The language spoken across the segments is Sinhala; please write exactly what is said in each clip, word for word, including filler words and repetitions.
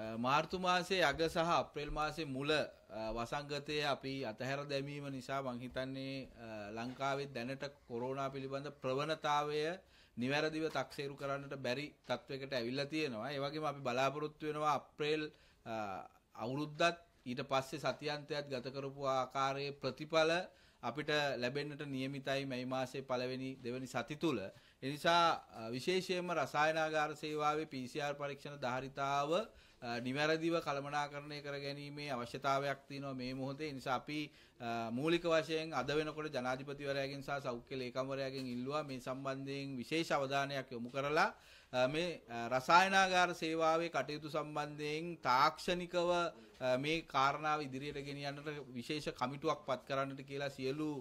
මාර්තු මාසයේ අග සහ අප්‍රේල් මාසයේ මුල වසංගතයේ අපි අතහැර දැමීම නිසා මම හිතන්නේ ලංකාවේ දැනට කොරෝනා පිළිබඳ ප්‍රවණතාවය නිවැරදිව තක්සේරු කරන්නට බැරි තත්වයකට ඇවිල්ලා තියෙනවා. ඒ වගේම අපි බලාපොරොත්තු වෙනවා අප්‍රේල් අවුරුද්දත් ඊට පස්සේ සතියන්තයත් ගත කරපු ආකාරයේ ප්‍රතිඵල අපිට ලැබෙන්නට නියමිතයි මේ මාසයේ පළවෙනි දෙවෙනි සති තුල. ඒ නිසා විශේෂයෙන්ම රසායනාගාර සේවාවේ පී සී ආර් පරීක්ෂණ ධාරිතාව නිවැරදිව කළමනාකරණය කර ගැනීමේ අවශ්‍යතාවයක් තියෙනවා මේ මොහොතේ. ඒ නිසා අපි මූලික වශයෙන් අද වෙනකොට ජනාධිපතිවරයාගෙන් සහ සෞඛ්‍ය ලේකම්වරයාගෙන් ඉල්ලුවා මේ සම්බන්ධයෙන් විශේෂ අවධානයක් යොමු කරලා මේ රසායනාගාර සේවාවේ කටයුතු සම්බන්ධයෙන් තාක්ෂණිකව මේ කාරණාව ඉදිරියට ගෙනියන්නට විශේෂ කමිටුවක් පත් කරන්නට කියලා සියලු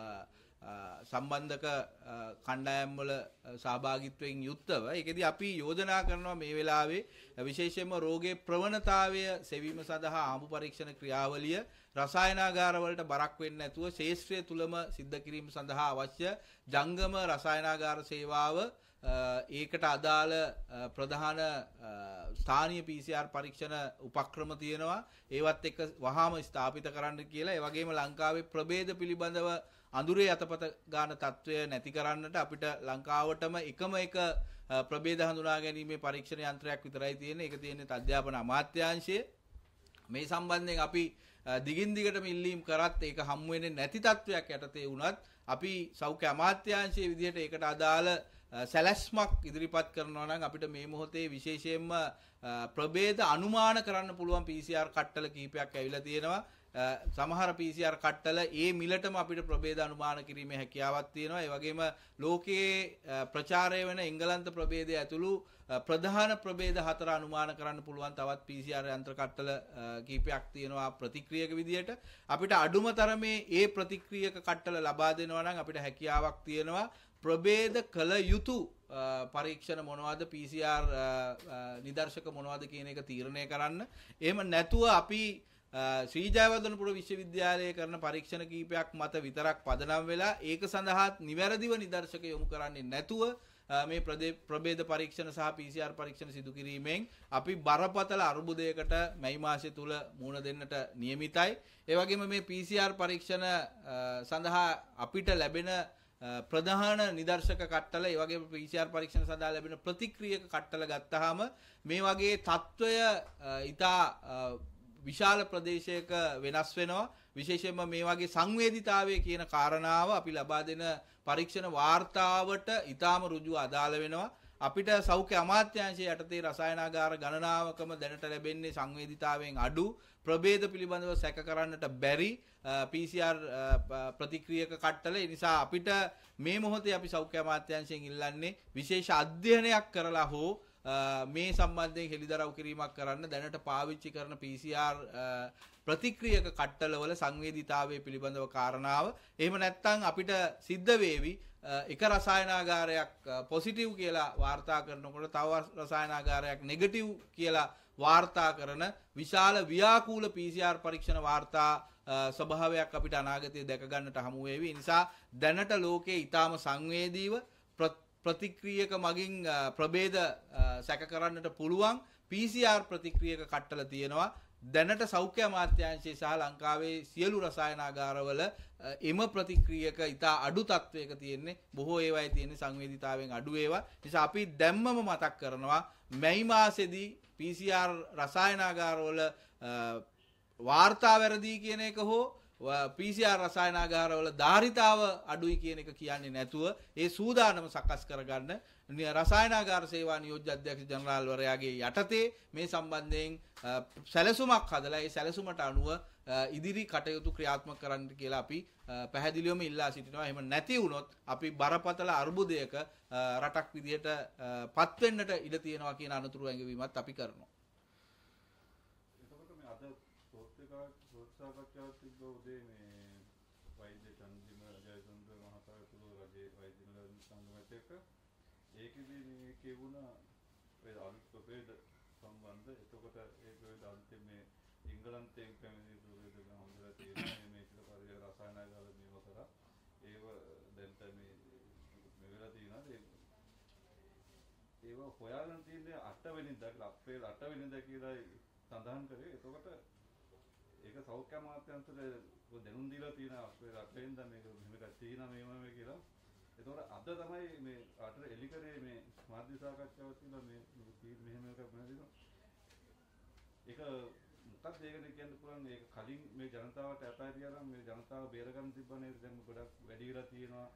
සම්බන්ධක කණ්ඩායම් වල සහභාගීත්වයෙන් යුක්තව ඒකෙදි අපි යෝජනා කරනවා මේ වෙලාවේ විශේෂයෙන්ම රෝගයේ ප්‍රවණතාවය සෙවීම සඳහා ආඹු පරීක්ෂණ ක්‍රියාවලිය රසායනාගාර වලට බරක් වෙන්නේ නැතුව ශේෂ්ත්‍රය තුලම සිද්ධ කිරීම සඳහා අවශ්‍ය ජංගම රසායනාගාර සේවාව ඒකට අදාළ ප්‍රධාන ස්ථානීය පී සී ආර් පරීක්ෂණ උපක්‍රම තියෙනවා. ඒවත් එක්ක වහාම ස්ථාපිත කරන්න කියලා. ඒ වගේම ලංකාවේ ප්‍රභේද පිළිබඳව අඳුරේ අතපත ගන්න තත්වය නැති කරන්නට අපිට ලංකාවටම එකම එක ප්‍රභේද හඳුනා ගැනීමේ පරීක්ෂණ යන්ත්‍රයක් විතරයි තියෙන්නේ. ඒක තියෙන්නේ අධ්‍යාපන අමාත්‍යාංශයේ. මේ සම්බන්ධයෙන් අපි දිගින් දිගටම ඉල්ලීම් කරත් ඒක හම්බ වෙන්නේ නැති තත්වයක් යටතේ වුණත් අපි සෞඛ්‍ය අමාත්‍යාංශයේ විදිහට ඒකට අදාළ සැලැස්මක් ඉදිරිපත් කරනවා නම් අපිට මේ මොහොතේ විශේෂයෙන්ම ප්‍රභේද අනුමාන කරන්න පුළුවන් පී සී ආර් කට්ටල කීපයක් ඇවිල්ලා තියෙනවා. සමහර පී සී ආර් කට්ටල ඒ මිලටම අපිට ප්‍රභේද අනුමාන කිරීමේ හැකියාවක් තියෙනවා. ඒ වගේම ලෝකයේ ප්‍රචාරය වෙන එංගලන්ත ප්‍රභේදය ඇතුළු ප්‍රධාන ප්‍රභේද හතර අනුමාන කරන්න පුළුවන් තවත් පී සී ආර් යන්ත්‍ර කට්ටල කීපයක් තියෙනවා ප්‍රතික්‍රියක විදියට. අපිට අඩුම තරමේ ඒ ප්‍රතික්‍රියක කට්ටල ලබා දෙනවා නම් අපිට හැකියාවක් තියෙනවා ප්‍රභේද කළ යුතු පරීක්ෂණ මොනවද පී සී ආර් නිදර්ශක මොනවද කියන එක තීරණය කරන්න. එහෙම නැතුව අපි ශ්‍රී ජයවර්ධනපුර විශ්වවිද්‍යාලයේ කරන පරීක්ෂණ කීපයක් මත විතරක් පදනම් වෙලා ඒක සඳහා නිවැරදිව නිදර්ශක යොමු කරන්නේ නැතුව මේ ප්‍රභේද පරීක්ෂණ සහ පී සී ආර් පරීක්ෂණ සිදු කිරීමෙන් අපි බරපතල අර්බුදයකට මේ මාසය තුල මුහුණ දෙන්නට නියමිතයි. ඒ වගේම මේ පී සී ආර් පරීක්ෂණ සඳහා අපිට ලැබෙන ප්‍රධාන නිදර්ශක කට්ටල ඒ වගේම පී සී ආර් පරීක්ෂණ සඳහා ලැබෙන ප්‍රතික්‍රියක කට්ටල ගත්තාම මේ වගේ තත්වය ඉතා විශාල ප්‍රදේශයක වෙනස් වෙනවා. විශේෂයෙන්ම මේ වගේ සංවේදීතාවය කියන කාරණාව අපි ලබා දෙන පරීක්ෂණ වාර්තාවට ඊටාම ඍජුව අදාළ වෙනවා. අපිට සෞඛ්‍ය අමාත්‍යාංශයේ යටතේ රසායනාගාර ගණනාවකම දැනට ලැබෙන්නේ සංවේදීතාවයෙන් අඩු ප්‍රභේද පිළිබඳව සැක කරන්නට බැරි පී සී ආර් ප්‍රතික්‍රියක කට්ටල. ඒ නිසා අපිට මේ මොහොතේ අපි සෞඛ්‍ය අමාත්‍යාංශයෙන් ඉල්ලන්නේ විශේෂ අධ්‍යයනයක් කරලා හෝ මේ සම්බන්ධයෙන් හෙළිදරව් කිරීමක් කරන්න දැනට පාවිච්චි කරන පී සී ආර් ප්‍රතික්‍රියක කට්ටලවල සංවේදීතාවය පිළිබඳව කාරණාව. එහෙම නැත්නම් අපිට සිද්ධ වේවි එක රසායනාගාරයක් පොසිටිව් කියලා වාර්තා කරනකොට තව රසායනාගාරයක් නෙගටිව් කියලා වාර්තා කරන විශාල ව්‍යාකූල පී සී ආර් පරීක්ෂණ වාර්තා ස්වභාවයක් අපිට අනාගතයේ දැක ගන්නට හමු වේවි. ඒ නිසා දැනට ලෝකයේ ඊටාම සංවේදීව ප්‍රතික්‍රියක මගින් ප්‍රභේද සැක කරන්නට පුළුවන් පී සී ආර් ප්‍රතික්‍රියක කට්ටල තියෙනවා. දැනට සෞඛ්‍ය අමාත්‍යාංශයේ සහ ලංකාවේ සියලු රසායනාගාරවල එම ප්‍රතික්‍රියක ඉතා අඩු තත්වයක තියෙන්නේ. බොහෝ ඒවායේ තියෙන සංවේදීතාවයෙන් අඩු ඒවා. නිසා අපි දැම්මම මතක් කරනවා මැයි මාසෙදී පී සී ආර් රසායනාගාරවල වාර්තා වැරදි කියන එක හෝ පී සී ආර් රසායනාගාරවල ධාරිතාව අඩුයි කියන එක කියන්නේ නැතුව ඒ සූදානම සකස් කරගන්න රසායනාගාර සේවා නියෝජ්‍ය අධ්‍යක්ෂ ජනරාල්වරයාගේ යටතේ මේ සම්බන්ධයෙන් සැලසුමක් හදලා ඒ සැලසුමට අනුව ඉදිරි කටයුතු ක්‍රියාත්මක කරන්න කියලා අපි පැහැදිලිවම ඉල්ලා සිටිනවා. එහෙම නැති වුණොත් අපි බරපතල අර්බුදයක රටක් විදියට පත් වෙන්නට ඉඩ තියෙනවා කියන අනතුරු ඇඟවීමත් අපි කරනවා. සාකච්ඡාවක් තිබ්බ උදේ මේ වෛද්‍ය චන්දිම ජයසුන්දර මහතා ඇතුළු රජයේ වෛද්‍ය සංගමයත් එක්ක ඒකෙදි මේ කියුණා ඒ අලුත් ප්‍රභේද සම්බන්ධ. එතකොට ඒ ප්‍රභේද අන්තිම මේ ඉංගලන්තයෙන් පැමිණි ප්‍රභේද ගන්න හොඳලා තියෙනවා. මේ මේක පරිය රසායනාගාර මේව කරා ඒව දැන් මේ මේ වෙලා තියෙනවා. ඒව හොයාගෙන තියෙන්නේ අට වෙනිදා අප්‍රේල් අට වෙනිදා කියලා සඳහන් කරේ. එතකොට ඒක සෞඛ්‍ය අමාත්‍යාංශයට දැනුම් දීලා තියෙනවා අපේ රටෙන් දැන් මේක මෙහෙම තියෙනවා මේව මේ කියලා. එතකොට අද තමයි මේ රටට එලි කරේ මේ මාධ්‍ය සාකච්ඡාවක් තියෙනවා මේ මෙහෙම එකක් වෙනවා. ඒක මොකක්ද ඒකද කියන්න පුළුවන්. මේක කලින් මේ ජනතාවට ඇපයි තියලා මේ ජනතාව බේරගන්න තිබ්බනේ. දැන් ගොඩක් වැඩි වෙලා තියෙනවා.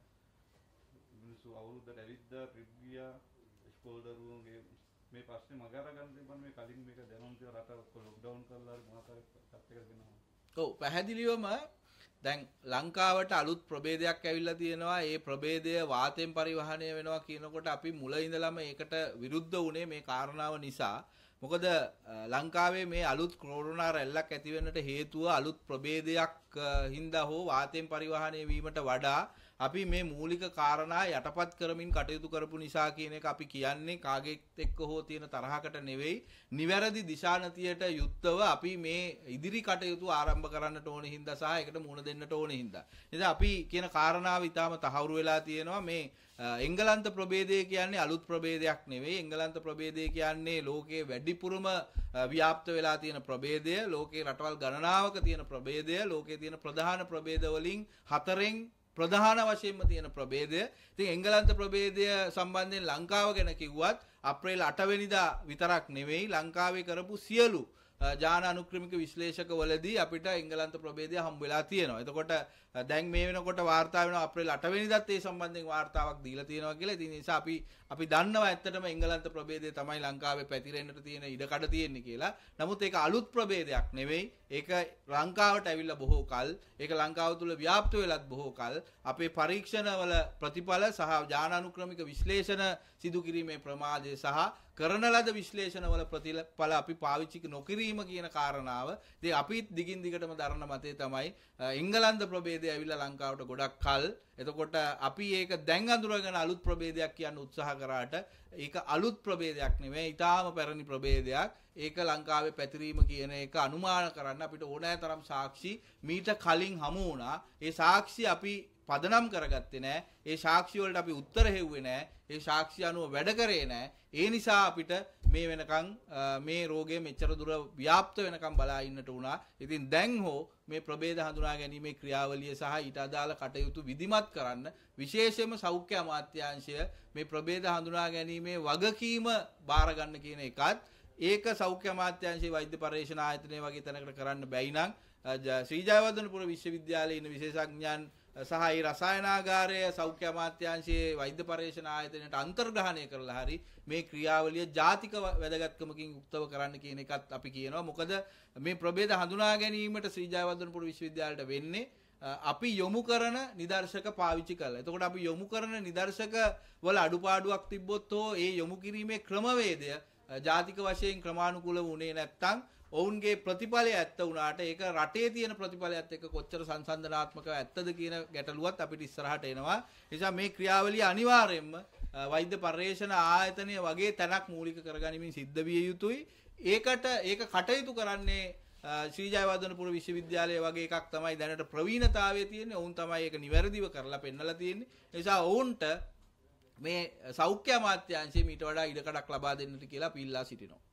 මිනිස්සු අවුරුද්දට ඇවිද්දා ට්‍රිප් ගියා. ඉස්කෝල දරුවෝගේ මේ ප්‍රශ්නේ මග අරගන්න තිබ්බනේ. මේ කලින් මේක දැනුම් දීලා රට ලොක්ඩවුන් කරලා හරි මොනවා කරත් එකක් දෙනවා. ඔව් පැහැදිලිවම දැන් ලංකාවට අලුත් ප්‍රභේදයක් ඇවිල්ලා තියෙනවා. ඒ ප්‍රභේදය වාතයෙන් පරිවහණය වෙනවා කියනකොට අපි මුල ඉඳලම ඒකට විරුද්ධ වුණේ මේ කාරණාව නිසා. මොකද ලංකාවේ මේ අලුත් කොරෝනා රැල්ලක් ඇති වෙන්නට හේතුව අලුත් ප්‍රභේදයක් හින්දා හෝ වාතයෙන් පරිවහණය වීමට වඩා අපි මේ මූලික කාරණා යටපත් කරමින් කටයුතු කරපු නිසා කියන එක අපි කියන්නේ කාගෙත් එක්ක හෝ තියෙන තරහකට නෙවෙයි. නිවැරදි දිශානතියට යුක්තව අපි මේ ඉදිරි කටයුතු ආරම්භ කරන්නට ඕන හින්දා සහ ඒකට මුහුණ දෙන්නට ඕන හින්දා. ඉතින් අපි කියන කාරණාව ඊටාම තහවුරු වෙලා තියෙනවා. මේ එංගලන්ත ප්‍රභේදය කියන්නේ අලුත් ප්‍රභේදයක් නෙවෙයි. එංගලන්ත ප්‍රභේදය කියන්නේ ලෝකයේ වැඩිපුරම ව්‍යාප්ත වෙලා තියෙන ප්‍රභේදය. ලෝකයේ රටවල් ගණනාවක තියෙන ප්‍රභේදය. ලෝකයේ තියෙන ප්‍රධාන ප්‍රභේද වලින් හතරෙන් ප්‍රධාන වශයෙන්ම තියෙන ප්‍රභේදය. ඉතින් එංගලන්ත ප්‍රභේදය සම්බන්ධයෙන් ලංකාව ගැන කිව්වත් අප්‍රේල් අට වෙනිදා විතරක් නෙවෙයි ලංකාවේ කරපු සියලු ජාන අනුක්‍රමික විශ්ලේෂකවලදී අපිට එංගලන්ත ප්‍රභේදය හම්බ වෙලා තියෙනවා. එතකොට දැන් මේ වෙනකොට වාර්තා වෙනවා අප්‍රේල් අට වෙනිදාත් ඒ සම්බන්ධයෙන් වාර්තාවක් දීලා තියෙනවා කියලා. ඉතින් ඒ නිසා අපි අපි දන්නවා ඇත්තටම එංගලන්ත ප්‍රභේදය තමයි ලංකාවේ පැතිරෙන්නට තියෙන ඉඩකඩ තියෙන්නේ කියලා. නමුත් ඒක අලුත් ප්‍රභේදයක් නෙවෙයි. ඒක ලංකාවට ඇවිල්ලා බොහෝ කල්, ඒක ලංකාව තුල ව්‍යාප්ත වෙලත් බොහෝ කල් අපේ පරීක්ෂණවල ප්‍රතිඵල සහ ජාන අනුක්‍රමික විශ්ලේෂණ සිදු කිරීමේ ප්‍රමාදය සහ කරන ලද විශ්ලේෂණවල ප්‍රතිඵල අපි පාවිච්චි නොකිරීම කියන කාරණාව. ඉතින් අපි දිගින් දිගටම දරන මතය තමයි එංගලන්ත ප්‍රභේදය ඇවිල්ලා ලංකාවට ගොඩක් කල්. එතකොට අපි ඒක දැන් අඳුරගෙන අලුත් ප්‍රභේදයක් කියන්න උත්සාහ කරාට ඒක අලුත් ප්‍රභේදයක් නෙවෙයි. ඊටාම පැරණි ප්‍රභේදයක්. ඒක ලංකාවේ පැතිරීම කියන එක අනුමාන කරන්න අපිට ඕනෑ තරම් සාක්ෂි මීට කලින් හමු වුණා. ඒ සාක්ෂි අපි පදනම් කරගත්තේ නැහැ. ඒ සාක්ෂි වලට අපි උත්තර හෙව්වේ නැහැ. ඒ සාක්ෂි අනුව වැඩ කරේ නැහැ. ඒ නිසා අපිට මේ වෙනකන් මේ රෝගය මෙච්චර දුර ව්‍යාප්ත වෙනකන් බලා ඉන්නට වුණා. ඉතින් දැන් හෝ මේ ප්‍රභේද හඳුනා ගැනීමේ ක්‍රියාවලිය සහ ඊට අදාළ කටයුතු විධිමත් කරන්න විශේෂයෙන්ම සෞඛ්‍ය අමාත්‍යාංශය මේ ප්‍රභේද හඳුනා ගැනීමේ වගකීම බාර ගන්න කියන එකත් ඒක සෞඛ්‍ය අමාත්‍යාංශයේ වෛද්‍ය පර්යේෂණ ආයතනය වගේ තැනකට කරන්න බැයි නම් ශ්‍රී ජයවර්ධනපුර විශ්වවිද්‍යාලයේ ඉන්න විශේෂඥයන් සහ ඒ රසායනාගාරය සෞඛ්‍ය අමාත්‍යාංශයේ වෛද්‍ය පර්යේෂණ ආයතනයට අන්තර්ග්‍රහණය කරලා හරි මේ ක්‍රියාවලිය ජාතික වැදගත්කමකින් යුක්තව කරන්න කියන එකත් අපි කියනවා. මොකද මේ ප්‍රභේද හඳුනා ගැනීමට ශ්‍රී ජයවර්ධනපුර විශ්වවිද්‍යාලයට වෙන්නේ අපි යොමු කරන නිදර්ශක පාවිච්චි කරලා. එතකොට අපි යොමු කරන නිදර්ශක වල අඩුපාඩුවක් තිබ්බොත් හෝ ඒ යොමු කිරීමේ ක්‍රමවේදය ජාතික වශයෙන් ක්‍රමානුකූලව වුණේ නැත්නම් ඔවුන්ගේ ප්‍රතිඵලය ඇත්ත වුණාට ඒක රටේ තියෙන ප්‍රතිඵලයත් එක්ක කොච්චර සංසන්දනාත්මකව ඇත්තද කියන ගැටලුවත් අපිට ඉස්සරහට එනවා. ඒ නිසා මේ ක්‍රියාවලිය අනිවාර්යයෙන්ම වෛද්‍ය පර්යේෂණ ආයතනය වගේ තැනක් මූලික කරගනිමින් සිද්ධ විය යුතුයි. ඒකට ඒක කටයුතු කරන්නේ ශ්‍රී ජයවර්ධනපුර විශ්වවිද්‍යාලය වගේ එකක් තමයි දැනට ප්‍රවීණතාවයේ තියෙන්නේ. ඔවුන් තමයි ඒක නිවැරදිව කරලා පෙන්නලා තියෙන්නේ. ඒ නිසා ඔවුන්ට මේ සෞඛ්‍ය අමාත්‍යාංශයේ මීට වඩා ඉඩකඩක් ලබා දෙන්නට කියලා අපි ඉල්ලා සිටිනවා.